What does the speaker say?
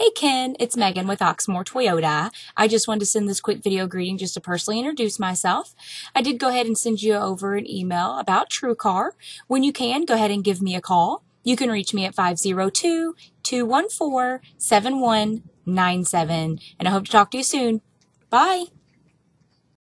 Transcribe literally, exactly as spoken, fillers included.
Hey Ken, it's Megan with Oxmoor Toyota. I just wanted to send this quick video greeting just to personally introduce myself. I did go ahead and send you over an email about TrueCar. When you can, go ahead and give me a call. You can reach me at five oh two, two one four, seven one nine seven. And I hope to talk to you soon. Bye.